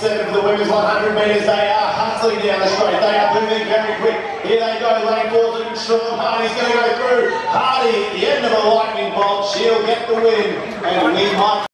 second for the women's 100 metres. They are hustling down the straight. They are moving very quick. Here they go. Lane 4's looking strong. Hardy's going to go through. Hardy at the end of a lightning bolt. She'll get the win. And we might